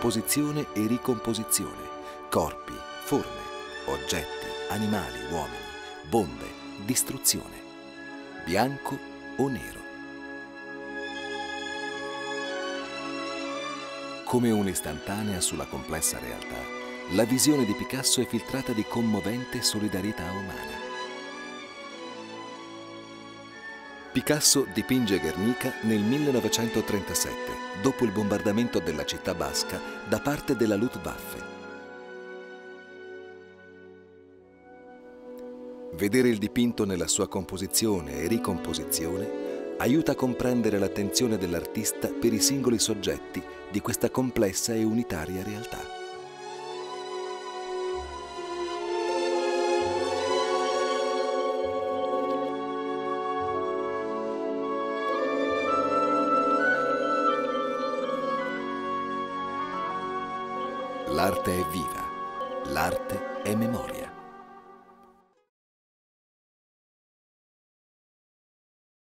composizione e ricomposizione, corpi, forme, oggetti, animali, uomini, bombe, distruzione, bianco o nero. Come un'istantanea sulla complessa realtà, la visione di Picasso è filtrata di commovente solidarietà umana. Picasso dipinge Guernica nel 1937, dopo il bombardamento della città basca da parte della Luftwaffe. Vedere il dipinto nella sua composizione e ricomposizione aiuta a comprendere l'attenzione dell'artista per i singoli soggetti di questa complessa e unitaria realtà. L'arte è viva, l'arte è memoria.